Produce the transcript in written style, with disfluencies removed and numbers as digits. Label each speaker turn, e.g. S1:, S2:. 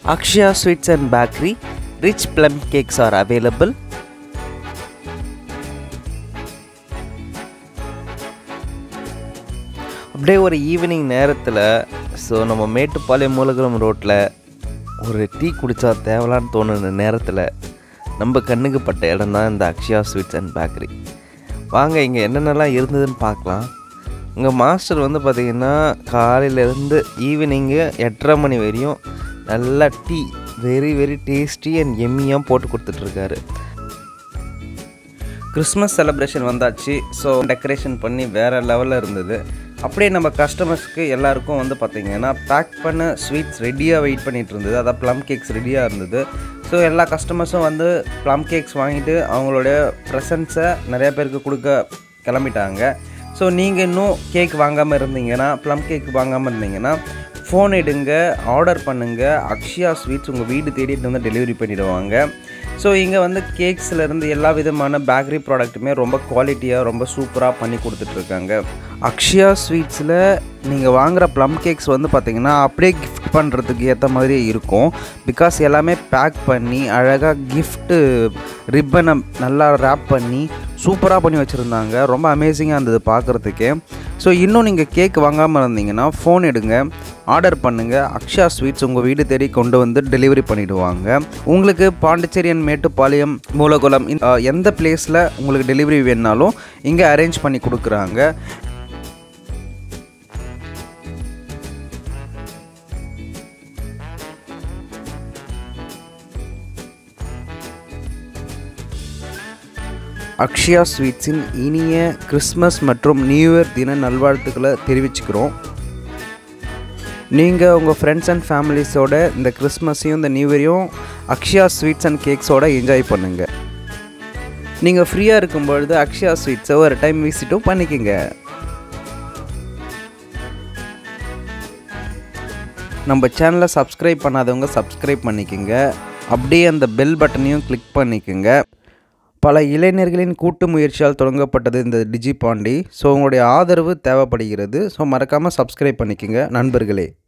S1: Akshayaa Sweets and Bakery, rich plum cakes are available. அப்படியே ஒரு evening நேரத்தில் நம்ம மேட்டுப்பாளையம் மூலகுளம் ரோட்டில் ஒரு டீ குடித்தா தேவலான்னு தோணுன நேரத்தில் நம்ம கண்ணுக்கு பட்ட இடம் தான் இந்த அக்ஷயா ஸ்வீட்ஸ் அண்ட் பேக்கரி. வாங்க இங்கே என்னென்னலாம் இருந்ததுன்னு பார்க்கலாம். உங்கள் மாஸ்டர் வந்து பார்த்திங்கன்னா காலையிலேருந்து ஈவினிங்கு 8:30 மணி வரையும் நல்லா டீ வெரி டேஸ்டி அண்ட் எம்மியாக போட்டு கொடுத்துட்ருக்காரு. கிறிஸ்மஸ் செலிப்ரேஷன் வந்தாச்சு. ஸோ டெக்கரேஷன் பண்ணி வேறு லெவலில் இருந்தது. அப்படியே நம்ம கஸ்டமர்ஸ்க்கு எல்லாருக்கும் வந்து பார்த்திங்கன்னா பேக் பண்ண ஸ்வீட்ஸ் ரெடியாக வெயிட் பண்ணிகிட்டு இருந்தது. அதாவது ப்ளம் கேக்ஸ் ரெடியாக இருந்தது. ஸோ எல்லா கஸ்டமர்ஸும் வந்து ப்ளம் கேக்ஸ் வாங்கிட்டு அவங்களுடைய ப்ரெசன்ஸை நிறையா பேருக்கு கொடுக்க கிளம்பிட்டாங்க. ஸோ நீங்கள் இன்னும் கேக் வாங்காமல் இருந்தீங்கன்னா, ப்ளம் கேக் வாங்காமல் இருந்தீங்கன்னா ஃபோன் எடுங்க, ஆர்டர் பண்ணுங்கள். அக்ஷயா ஸ்வீட்ஸ் உங்கள் வீடு தேடிட்டு வந்து டெலிவரி பண்ணிவிடுவாங்க. ஸோ இங்கே வந்து கேக்ஸ்லேருந்து எல்லா விதமான பேக்கரி ப்ராடக்ட்டுமே ரொம்ப குவாலிட்டியாக ரொம்ப சூப்பராக பண்ணி கொடுத்துட்ருக்காங்க. அக்ஷயா ஸ்வீட்ஸில் நீங்கள் வாங்குகிற ப்ளம் கேக்ஸ் வந்து பார்த்திங்கன்னா அப்படியே கிஃப்ட் பண்ணுறதுக்கு ஏற்ற மாதிரியே இருக்கும். பிகாஸ் எல்லாமே பேக் பண்ணி அழகாக கிஃப்ட்டு ரிப்பனை நல்லா ரேப் பண்ணி சூப்பராக பண்ணி வச்சுருந்தாங்க. ரொம்ப அமேசிங்காக இருந்தது பார்க்குறதுக்கே. ஸோ இன்னும் நீங்கள் கேக் வாங்காமல் இருந்தீங்கன்னா ஃபோன் எடுங்க, ஆர்டர் பண்ணுங்கள். அக்ஷயா ஸ்வீட்ஸ் உங்கள் வீடு தேடி கொண்டு வந்து டெலிவரி பண்ணிவிடுவாங்க. உங்களுக்கு பாண்டிச்சேரி அண்ட் மேட்டுப்பாளையம், மூலகுளம் எந்த பிளேஸில் உங்களுக்கு டெலிவரி வேணுனாலும் இங்கே அரேஞ்ச் பண்ணி கொடுக்குறாங்க. அக்ஷயா ஸ்வீட்ஸின் இனிய கிறிஸ்மஸ் மற்றும் நியூ இயர் தின நல்வாழ்த்துக்களை தெரிவிச்சுக்கிறோம். நீங்கள் உங்கள் ஃப்ரெண்ட்ஸ் அண்ட் ஃபேமிலிஸோட இந்த கிறிஸ்மஸையும் இந்த நியூ இயரையும் அக்ஷயா ஸ்வீட்ஸ் அண்ட் கேக்ஸோடு என்ஜாய் பண்ணுங்கள். நீங்கள் ஃப்ரீயாக இருக்கும்பொழுது அக்ஷயா ஸ்வீட்ஸை ஒரு டைம் விசிட்டும் பண்ணிக்கோங்க. நம்ம சேனலை சப்ஸ்கிரைப் பண்ணாதவங்க சப்ஸ்கிரைப் பண்ணிக்கோங்க. அப்படியே அந்த பெல் பட்டனையும் கிளிக் பண்ணிக்கோங்க. பல இளைஞர்களின் கூட்டு முயற்சியால் தொடங்கப்பட்டது இந்த டிஜி பாண்டி. ஸோ உங்களுடைய ஆதரவு தேவைப்படுகிறது. ஸோ மறக்காமல் சப்ஸ்கிரைப் பண்ணிக்கோங்க நண்பர்களே.